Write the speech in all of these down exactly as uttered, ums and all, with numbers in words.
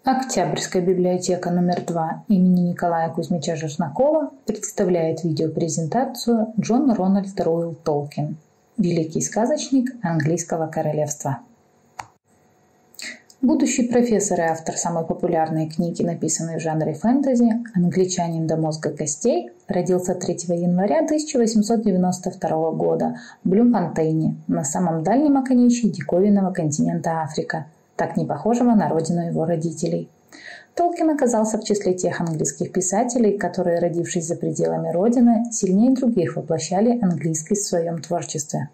Октябрьская библиотека номер два имени Николая Кузьмича Железнякова представляет видеопрезентацию Джон Рональд Ройл Толкин, великий сказочник английского королевства. Будущий профессор и автор самой популярной книги, написанной в жанре фэнтези, англичанин до мозга костей, родился третьего января тысяча восемьсот девяносто второго года в Блумфонтейне, на самом дальнем оконечье диковинного континента Африка, так не похожего на родину его родителей. Толкин оказался в числе тех английских писателей, которые, родившись за пределами родины, сильнее других воплощали английскость в своем творчестве.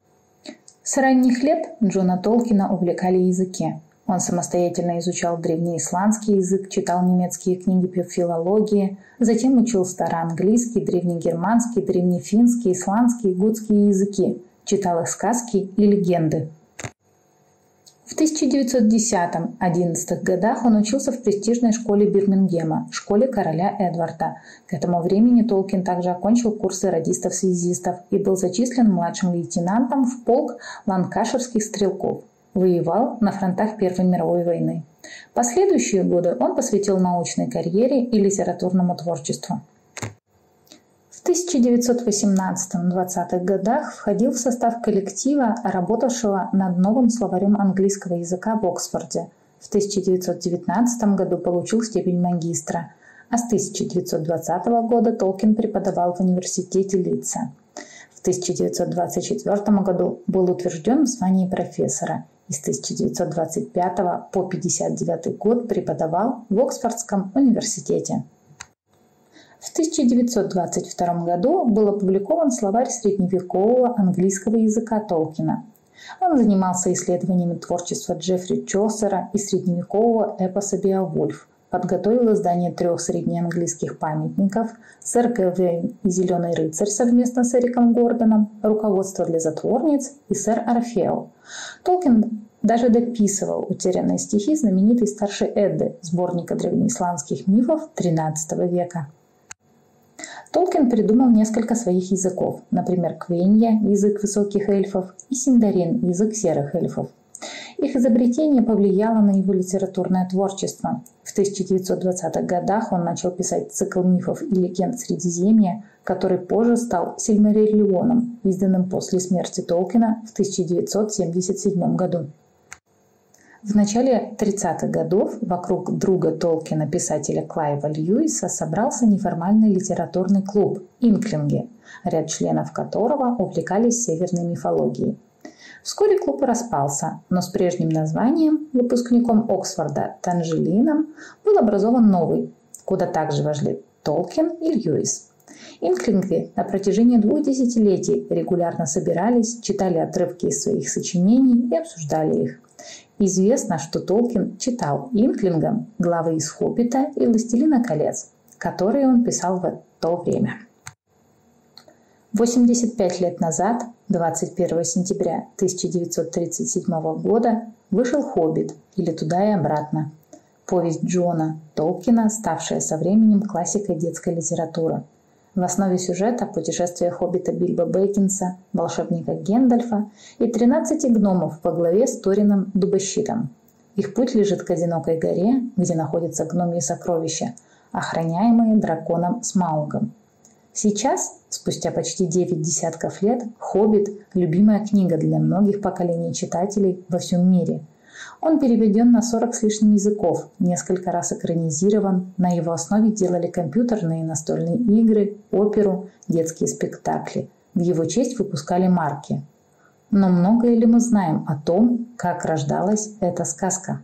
С ранних лет Джона Толкина увлекали языки. Он самостоятельно изучал древнеисландский язык, читал немецкие книги по филологии, затем учил староанглийский, древнегерманский, древнефинский, исландский и готский языки, читал их сказки и легенды. В тысяча девятьсот десятом-одиннадцатых годах он учился в престижной школе Бирмингема, школе короля Эдварда. К этому времени Толкин также окончил курсы радистов-связистов и был зачислен младшим лейтенантом в полк ланкаширских стрелков. Воевал на фронтах Первой мировой войны. Последующие годы он посвятил научной карьере и литературному творчеству. В тысяча девятьсот восемнадцатом-двадцатых годах входил в состав коллектива, работавшего над новым словарем английского языка в Оксфорде. В тысяча девятьсот девятнадцатом году получил степень магистра, а с тысяча девятьсот двадцатого года Толкин преподавал в университете Лидса. В тысяча девятьсот двадцать четвёртом году был утвержден в звании профессора и с тысяча девятьсот двадцать пятого по пятьдесят девятый год преподавал в Оксфордском университете. В тысяча девятьсот двадцать втором году был опубликован словарь средневекового английского языка Толкина. Он занимался исследованиями творчества Джеффри Чосера и средневекового эпоса «Беовульф», подготовил издание трех среднеанглийских памятников, «Сэр Гавейн и Зеленый рыцарь» совместно с Эриком Гордоном, «Руководство для затворниц» и «Сэр Орфео». Толкин даже дописывал утерянные стихи знаменитой старшей Эдды, сборника древнеисландских мифов тринадцатого века. Толкин придумал несколько своих языков, например, Квенья – язык высоких эльфов, и Синдарин – язык серых эльфов. Их изобретение повлияло на его литературное творчество. В тысяча девятьсот двадцатых годах он начал писать цикл мифов и легенд Средиземья, который позже стал Сильмариллионом, изданным после смерти Толкина в тысяча девятьсот семьдесят седьмом году. В начале тридцатых годов вокруг друга Толкина, писателя Клайва Льюиса, собрался неформальный литературный клуб «Инклинги», ряд членов которого увлекались северной мифологией. Вскоре клуб распался, но с прежним названием, выпускником Оксфорда Танжелином, был образован новый, куда также вошли Толкин и Льюис. Инклинги на протяжении двух десятилетий регулярно собирались, читали отрывки из своих сочинений и обсуждали их. Известно, что Толкин читал инклингам главы из «Хоббита» и «Властелина колец», которые он писал в то время. восемьдесят пять лет назад, двадцать первого сентября тысяча девятьсот тридцать седьмого года, вышел «Хоббит» или «Туда и обратно», повесть Джона Толкина, ставшая со временем классикой детской литературы. В основе сюжета путешествия хоббита Бильбо Бэггинса, волшебника Гендальфа и тринадцати гномов во главе с Торином Дубощитом. Их путь лежит к одинокой горе, где находятся гномьи сокровища, охраняемые драконом Смаугом. Сейчас, спустя почти девять десятков лет, «Хоббит» – любимая книга для многих поколений читателей во всем мире. Он переведен на сорок с лишним языков, несколько раз экранизирован, на его основе делали компьютерные и настольные игры, оперу, детские спектакли. В его честь выпускали марки. Но многое ли мы знаем о том, как рождалась эта сказка?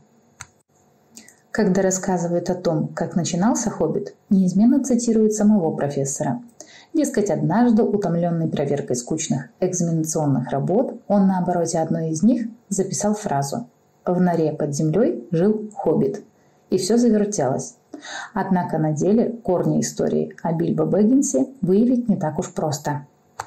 Когда рассказывают о том, как начинался «Хоббит», неизменно цитируют самого профессора. Дескать, однажды, утомленный проверкой скучных экзаменационных работ, он на обороте одной из них записал фразу: «В норе под землей жил хоббит». И все завертелось. Однако на деле корни истории о Бильбо Бэггинсе выявить не так уж просто.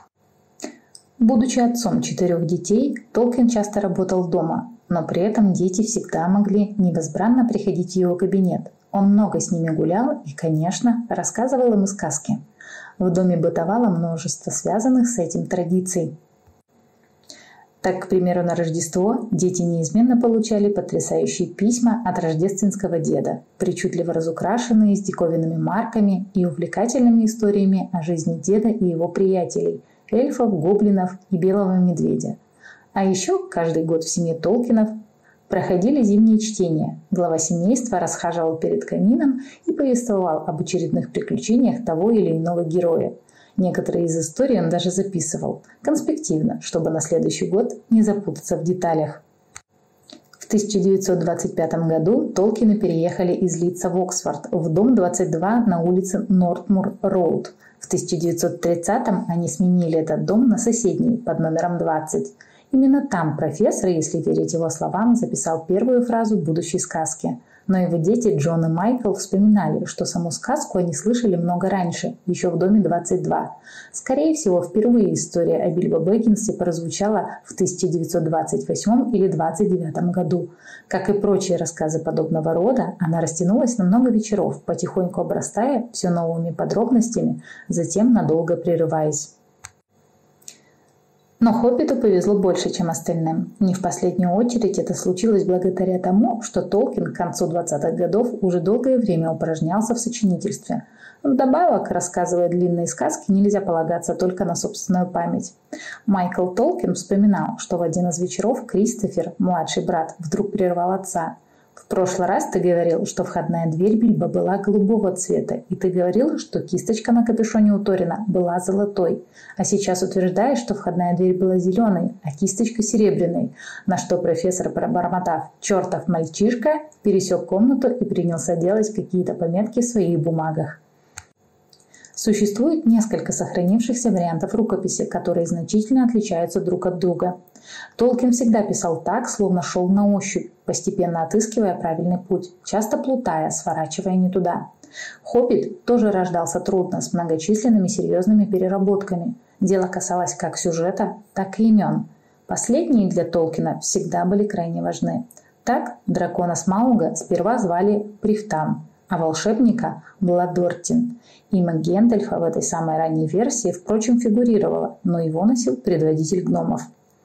Будучи отцом четырех детей, Толкин часто работал дома, но при этом дети всегда могли невозбранно приходить в его кабинет. Он много с ними гулял и, конечно, рассказывал им и сказки. В доме бытовало множество связанных с этим традиций. Так, к примеру, на Рождество дети неизменно получали потрясающие письма от рождественского деда, причудливо разукрашенные с диковинными марками и увлекательными историями о жизни деда и его приятелей – эльфов, гоблинов и белого медведя. А еще каждый год в семье Толкинов проходили зимние чтения. Глава семейства расхаживал перед камином и повествовал об очередных приключениях того или иного героя. Некоторые из историй он даже записывал, конспективно, чтобы на следующий год не запутаться в деталях. В тысяча девятьсот двадцать пятом году Толкины переехали из Лидса в Оксфорд, в дом двадцать два на улице Нортмур-Роуд. В тысяча девятьсот тридцатом они сменили этот дом на соседний под номером двадцать. Именно там профессор, если верить его словам, записал первую фразу будущей сказки. Но его дети Джон и Майкл вспоминали, что саму сказку они слышали много раньше, еще в доме двадцать два. Скорее всего, впервые история о Бильбо Бэггинсе прозвучала в тысяча девятьсот двадцать восьмом или двадцать девятом году. Как и прочие рассказы подобного рода, она растянулась на много вечеров, потихоньку обрастая все новыми подробностями, затем надолго прерываясь. Но «Хоббиту» повезло больше, чем остальным. Не в последнюю очередь это случилось благодаря тому, что Толкин к концу двадцатых годов уже долгое время упражнялся в сочинительстве. Вдобавок, рассказывая длинные сказки, нельзя полагаться только на собственную память. Майкл Толкин вспоминал, что в один из вечеров Кристофер, младший брат, вдруг прервал отца. «В прошлый раз ты говорил, что входная дверь Бильбо была голубого цвета, и ты говорил, что кисточка на капюшоне у Торина была золотой. А сейчас утверждаешь, что входная дверь была зеленой, а кисточка серебряной». На что профессор, пробормотав «чертов мальчишка», пересек комнату и принялся делать какие-то пометки в своих бумагах. Существует несколько сохранившихся вариантов рукописи, которые значительно отличаются друг от друга. Толкин всегда писал так, словно шел на ощупь, постепенно отыскивая правильный путь, часто плутая, сворачивая не туда. «Хоббит» тоже рождался трудно, с многочисленными серьезными переработками. Дело касалось как сюжета, так и имен. Последние для Толкина всегда были крайне важны. Так дракона Смауга сперва звали Прифтан, а волшебника – Бладортин. Имя Гэндальфа в этой самой ранней версии, впрочем, фигурировало, но его носил предводитель гномов.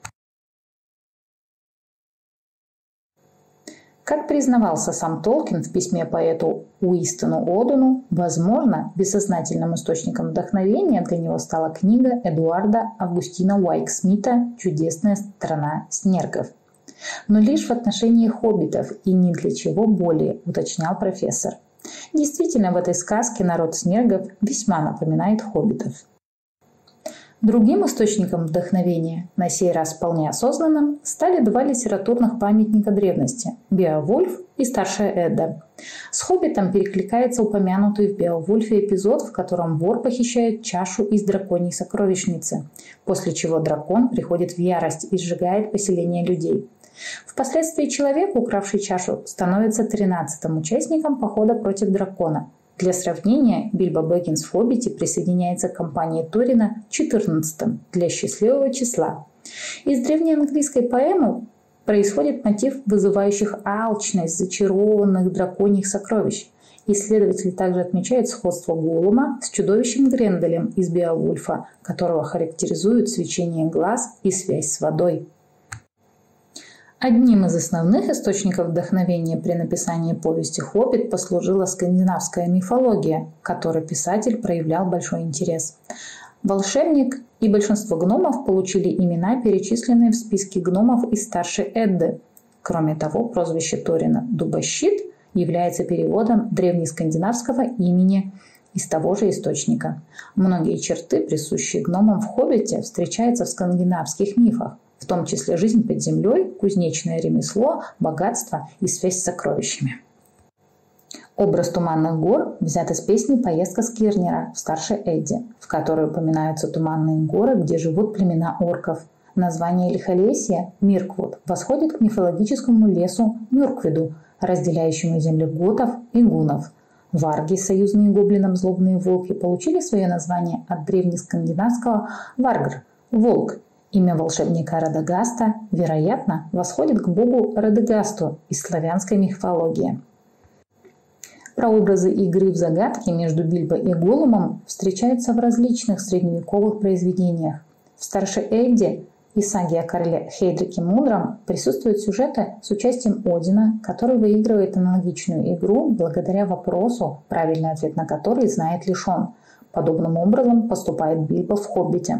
Как признавался сам Толкин в письме поэту Уистону Одену, возможно, бессознательным источником вдохновения для него стала книга Эдуарда Августина Уайксмита «Чудесная страна снергов». Но лишь в отношении хоббитов и ни для чего более, уточнял профессор. Действительно, в этой сказке народ снергов весьма напоминает хоббитов. Другим источником вдохновения, на сей раз вполне осознанным, стали два литературных памятника древности – «Беовульф» и «Старшая Эдда». С «Хоббитом» перекликается упомянутый в «Беовульфе» эпизод, в котором вор похищает чашу из драконьей сокровищницы, после чего дракон приходит в ярость и сжигает поселение людей. Впоследствии человек, укравший чашу, становится тринадцатым участником похода против дракона. Для сравнения, Бильбо Бэггинс в «Хоббите» присоединяется к компании Торина четырнадцатым для счастливого числа. Из древнеанглийской поэмы происходит мотив вызывающих алчность зачарованных драконьих сокровищ. Исследователи также отмечают сходство Голлума с чудовищем Гренделем из «Беовульфа», которого характеризуют свечение глаз и связь с водой. Одним из основных источников вдохновения при написании повести «Хоббит» послужила скандинавская мифология, к которой писатель проявлял большой интерес. Волшебник и большинство гномов получили имена, перечисленные в списке гномов из Старшей Эдды. Кроме того, прозвище Торина «Дубощит» является переводом древнескандинавского имени из того же источника. Многие черты, присущие гномам в «Хоббите», встречаются в скандинавских мифах, в том числе жизнь под землей, кузнечное ремесло, богатство и связь с сокровищами. Образ Туманных гор взят из песни «Поездка Скирнера» в Старшей Эдде, в которой упоминаются туманные горы, где живут племена орков. Название Лихолесья, Мирквуд, восходит к мифологическому лесу Мюрквиду, разделяющему земли готов и гуннов. Варги, союзные гоблинам злобные волки, получили свое название от древнескандинавского «варгр» – «волк». Имя волшебника Радагаста, вероятно, восходит к богу Радагасту из славянской мифологии. Прообразы игры в загадки между Бильбо и Голлумом встречаются в различных средневековых произведениях. В Старшей Эдде и саге о короле Хейдрике Мудром присутствуют сюжеты с участием Одина, который выигрывает аналогичную игру благодаря вопросу, правильный ответ на который знает лишь он. Подобным образом поступает Бильбо в «Хоббите».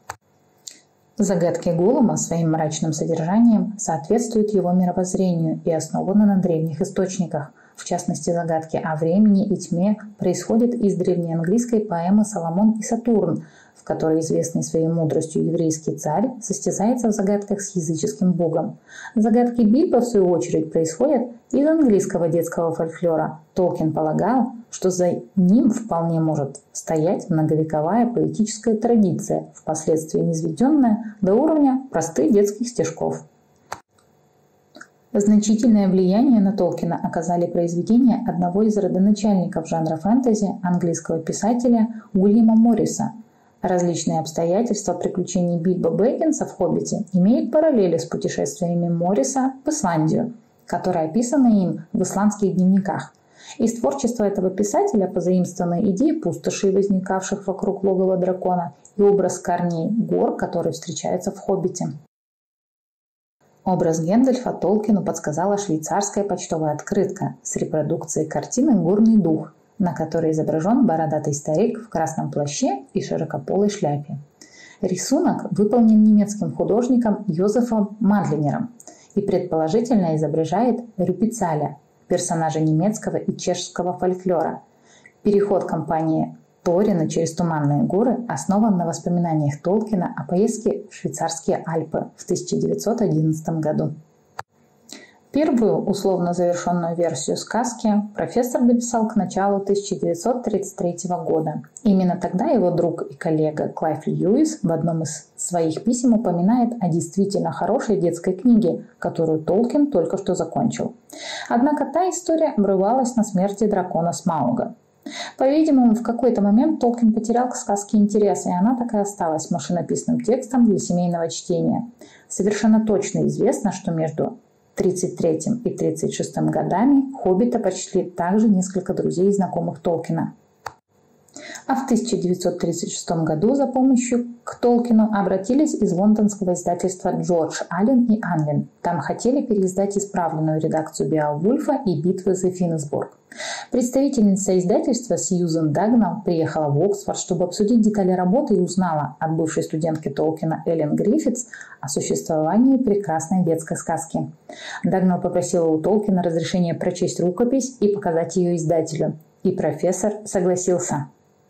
Загадки Голлума своим мрачным содержанием соответствуют его мировоззрению и основаны на древних источниках. В частности, загадки о времени и тьме происходят из древнеанглийской поэмы «Соломон и Сатурн», в которой известный своей мудростью еврейский царь состязается в загадках с языческим богом. Загадки Бильбо, в свою очередь, происходят из английского детского фольклора. Толкин полагал, что за ним вполне может стоять многовековая поэтическая традиция, впоследствии низведенная до уровня простых детских стишков. Значительное влияние на Толкина оказали произведения одного из родоначальников жанра фэнтези, английского писателя Уильяма Морриса. Различные обстоятельства приключений Бильбо Бэггинса в «Хоббите» имеют параллели с путешествиями Морриса в Исландию, которые описаны им в исландских дневниках. Из творчества этого писателя позаимствованы идеи пустошей, возникавших вокруг логова дракона, и образ корней гор, которые встречаются в «Хоббите». Образ Гэндальфа Толкину подсказала швейцарская почтовая открытка с репродукцией картины «Горный дух», на которой изображен бородатый старик в красном плаще и широкополой шляпе. Рисунок выполнен немецким художником Йозефом Мадлинером и предположительно изображает Рюпицаля, персонажа немецкого и чешского фольклора. Переход компании Торина через Туманные горы основан на воспоминаниях Толкина о поездке в швейцарские Альпы в тысяча девятьсот одиннадцатом году. Первую условно завершенную версию сказки профессор дописал к началу тысяча девятьсот тридцать третьего года. Именно тогда его друг и коллега Клайв Льюис в одном из своих писем упоминает о действительно хорошей детской книге, которую Толкин только что закончил. Однако та история обрывалась на смерти дракона Смауга. По-видимому, в какой-то момент Толкин потерял к сказке интерес, и она так и осталась машинописным текстом для семейного чтения. Совершенно точно известно, что между тридцать третьим и тридцать шестым годами «Хоббита» прочли также несколько друзей и знакомых Толкина. А в тысяча девятьсот тридцать шестом году за помощью к Толкину обратились из лондонского издательства Джордж Аллен и Анлин. Там хотели переиздать исправленную редакцию Беовульфа и битвы за Финнсбург. Представительница издательства Сьюзен Дагнал приехала в Оксфорд, чтобы обсудить детали работы, и узнала от бывшей студентки Толкина Эллен Гриффитс о существовании прекрасной детской сказки. Дагнал попросила у Толкина разрешения прочесть рукопись и показать ее издателю, и профессор согласился.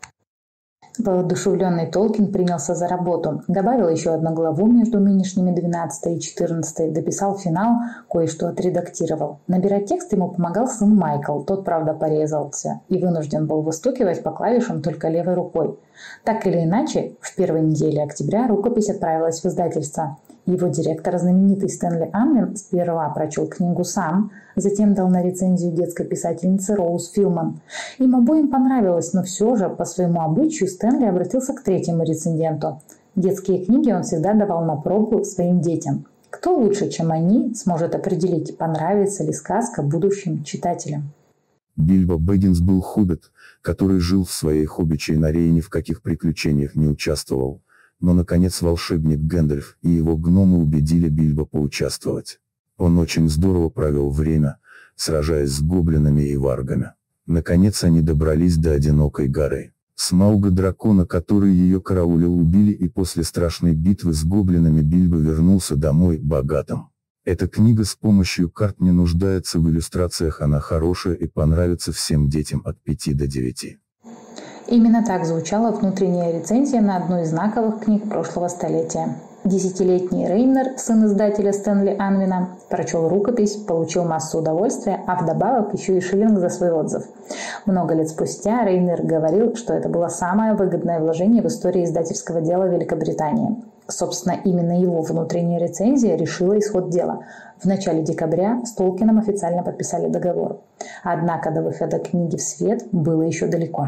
Воодушевленный Толкин принялся за работу, добавил еще одну главу между нынешними двенадцатой и четырнадцатой, дописал финал, кое-что отредактировал. Набирать текст ему помогал сын Майкл, тот, правда, порезался и вынужден был выстукивать по клавишам только левой рукой. Так или иначе, в первой неделе октября рукопись отправилась в издательство. Его директор, знаменитый Стэнли Анлин, сперва прочел книгу сам, затем дал на рецензию детской писательницы Роуз Филман. Им обоим понравилось, но все же, по своему обычаю, Стэнли обратился к третьему рецензенту. Детские книги он всегда давал на пробу своим детям. Кто лучше, чем они, сможет определить, понравится ли сказка будущим читателям? Бильбо Бэггинс был хоббит, который жил в своей хоббичьей норе и ни в каких приключениях не участвовал. Но, наконец, волшебник Гэндальф и его гномы убедили Бильбо поучаствовать. Он очень здорово провел время, сражаясь с гоблинами и варгами. Наконец они добрались до одинокой горы. Смауга-дракона, который ее караулил, убили, и после страшной битвы с гоблинами Бильбо вернулся домой богатым. Эта книга с помощью карт не нуждается в иллюстрациях, она хорошая и понравится всем детям от пяти до девяти. Именно так звучала внутренняя рецензия на одну из знаковых книг прошлого столетия. Десятилетний Рейнер, сын издателя Стэнли Анлина, прочел рукопись, получил массу удовольствия, а вдобавок еще и шиллинг за свой отзыв. Много лет спустя Рейнер говорил, что это было самое выгодное вложение в истории издательского дела Великобритании. Собственно, именно его внутренняя рецензия решила исход дела. В начале декабря с Толкином официально подписали договор. Однако до выхода книги в свет было еще далеко.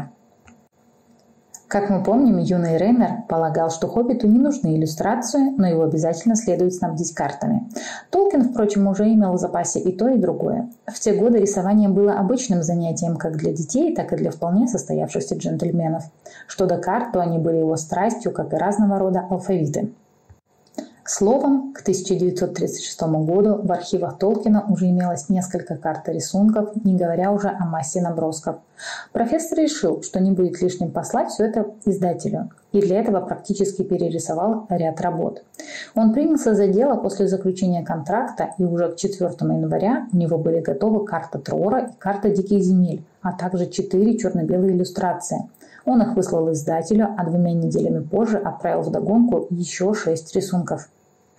Как мы помним, юный Рейнер полагал, что «Хоббиту» не нужны иллюстрации, но его обязательно следует снабдить картами. Толкин, впрочем, уже имел в запасе и то, и другое. В те годы рисование было обычным занятием как для детей, так и для вполне состоявшихся джентльменов. Что до карт, то они были его страстью, как и разного рода алфавиты. Словом, к тысяча девятьсот тридцать шестому году в архивах Толкина уже имелось несколько карт и рисунков, не говоря уже о массе набросков. Профессор решил, что не будет лишним послать все это издателю, и для этого практически перерисовал ряд работ. Он принялся за дело после заключения контракта, и уже к четвёртому января у него были готовы карта Троора и карта Диких земель, а также четыре черно-белые иллюстрации. Он их выслал издателю, а двумя неделями позже отправил вдогонку еще шесть рисунков.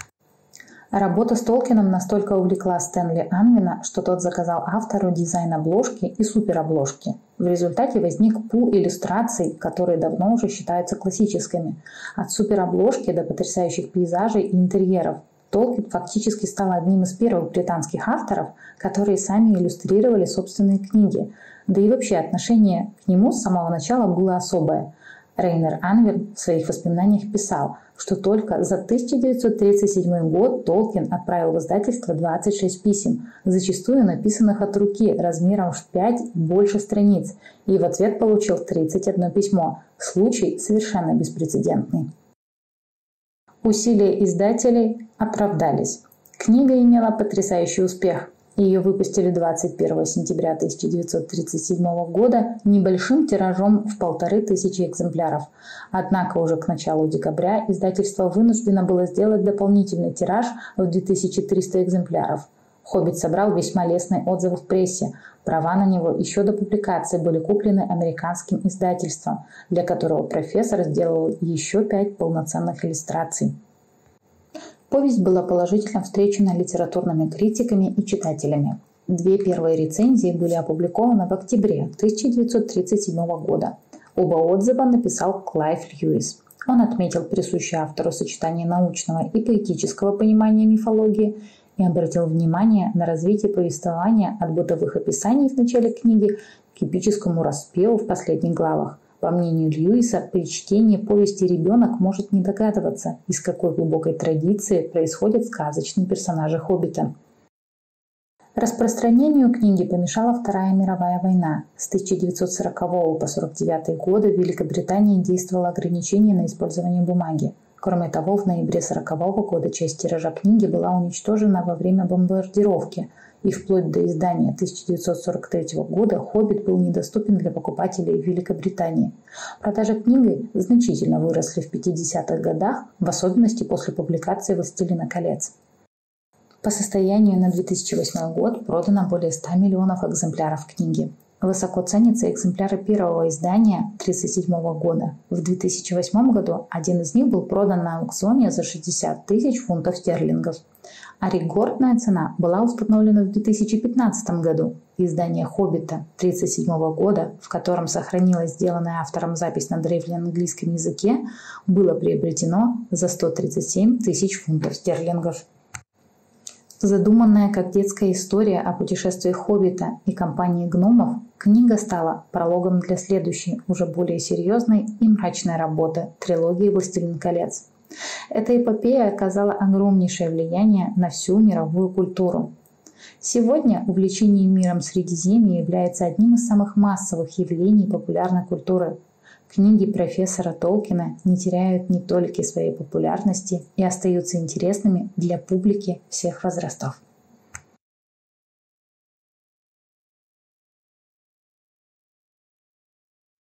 Работа с Толкином настолько увлекла Стэнли Анвина, что тот заказал автору дизайн обложки и суперобложки. В результате возник пул иллюстраций, которые давно уже считаются классическими. От суперобложки до потрясающих пейзажей и интерьеров. Толкин фактически стал одним из первых британских авторов, которые сами иллюстрировали собственные книги. Да и вообще отношение к нему с самого начала было особое. Рейнер Анвин в своих воспоминаниях писал, что только за тысяча девятьсот тридцать седьмой год Толкин отправил в издательство двадцать шесть писем, зачастую написанных от руки размером в пять и больше страниц, и в ответ получил тридцать одно письмо. Случай совершенно беспрецедентный. Усилия издателей оправдались. Книга имела потрясающий успех. Ее выпустили двадцать первого сентября тысяча девятьсот тридцать седьмого года небольшим тиражом в полторы тысячи экземпляров. Однако уже к началу декабря издательство вынуждено было сделать дополнительный тираж в две тысячи триста экземпляров. «Хоббит» собрал весьма лестные отзывы в прессе. Права на него еще до публикации были куплены американским издательством, для которого профессор сделал еще пять полноценных иллюстраций. Повесть была положительно встречена литературными критиками и читателями. Две первые рецензии были опубликованы в октябре тысяча девятьсот тридцать седьмого года. Оба отзыва написал Клайв Льюис. Он отметил присущее автору сочетание научного и поэтического понимания мифологии и обратил внимание на развитие повествования от бытовых описаний в начале книги к эпическому распеву в последних главах. По мнению Льюиса, при чтении повести ребенок может не догадываться, из какой глубокой традиции происходят сказочные персонажи «Хоббита». Распространению книги помешала Вторая мировая война. С тысяча девятьсот сорокового по сорок девятый годы в Великобритании действовало ограничение на использование бумаги. Кроме того, в ноябре сорокового года часть тиража книги была уничтожена во время бомбардировки, и вплоть до издания тысяча девятьсот сорок третьего года «Хоббит» был недоступен для покупателей в Великобритании. Продажи книги значительно выросли в пятидесятых годах, в особенности после публикации «Властелина колец». По состоянию на две тысячи восьмой год продано более ста миллионов экземпляров книги. Высоко ценятся экземпляры первого издания тысяча девятьсот тридцать седьмого года. В две тысячи восьмом году один из них был продан на аукционе за шестьдесят тысяч фунтов стерлингов. А рекордная цена была установлена в две тысячи пятнадцатом году. Издание «Хоббита» тысяча девятьсот тридцать седьмого года, в котором сохранилась сделанная автором запись на древнеанглийском языке, было приобретено за сто тридцать семь тысяч фунтов стерлингов. Задуманная как детская история о путешествии Хоббита и компании гномов, книга стала прологом для следующей, уже более серьезной и мрачной работы – трилогии «Властелин колец». Эта эпопея оказала огромнейшее влияние на всю мировую культуру. Сегодня увлечение миром Средиземья является одним из самых массовых явлений популярной культуры. Книги профессора Толкина не теряют ни толики своей популярности и остаются интересными для публики всех возрастов.